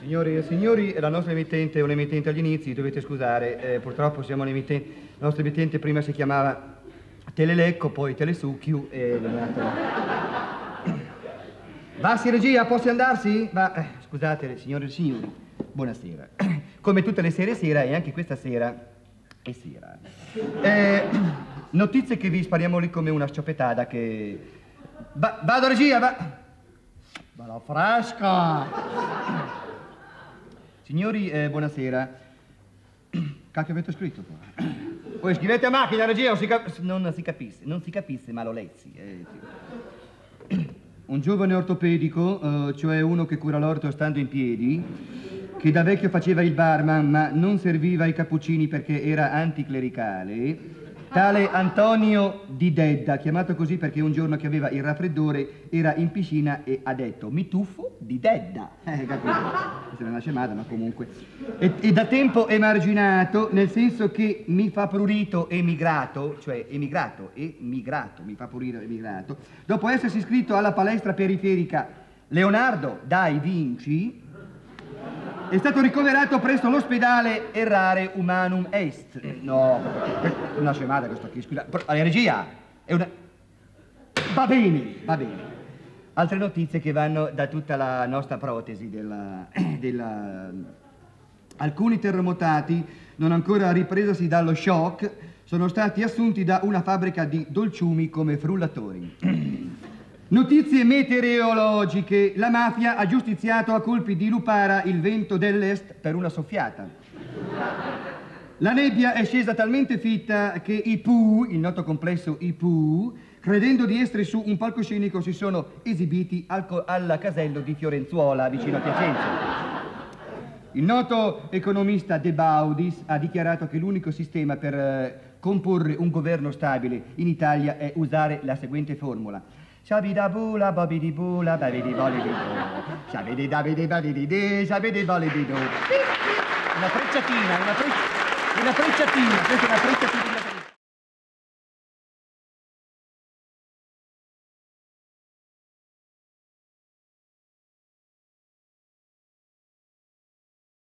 Signori e signori, la nostra emittente è un'emittente agli inizi, dovete scusare, purtroppo siamo un'emittente, la nostra emittente prima si chiamava Telelecco, poi Telesucchiu e... Vassi regia, posso andarsi? Scusate, signore e signori, buonasera. Come tutte le sere sera e anche questa sera è sera. Notizie che vi spariamo lì come una scioppettata che... vado regia, va... Bella fresca! Signori, buonasera. Cacchio avete scritto qua? Poi scrivete a macchina, regia, non si capisse, ma lo lezzi. Un giovane ortopedico, cioè uno che cura l'orto stando in piedi, che da vecchio faceva il barman, ma non serviva i cappuccini perché era anticlericale, tale Antonio Di Dedda, chiamato così perché un giorno che aveva il raffreddore era in piscina e ha detto mi tuffo di Dedda. Capito? Questa è una scemata, ma comunque. E da tempo emarginato, nel senso che mi fa prurito emigrato, cioè emigrato, mi fa prurito emigrato, dopo essersi iscritto alla palestra periferica Leonardo Dai Vinci, è stato ricoverato presso l'ospedale Errare Humanum Est. No, è una scemata questo qui, scusa. La regia, è una... Va bene, va bene. Altre notizie che vanno da tutta la nostra protesi Alcuni terremotati, non ancora ripresasi dallo shock, sono stati assunti da una fabbrica di dolciumi come frullatori. Notizie meteorologiche. La mafia ha giustiziato a colpi di lupara il vento dell'est per una soffiata. La nebbia è scesa talmente fitta che i Pooh, il noto complesso i Pooh, credendo di essere su un palcoscenico, si sono esibiti al casello di Fiorenzuola, vicino a Piacenza. Il noto economista De Baudis ha dichiarato che l'unico sistema per comporre un governo stabile in Italia è usare la seguente formula. Shabidabula, babidibula, babidibolidido. Shabididabidibadidide, shabidibolidido. Una frecciatina, questa è una frecciatina.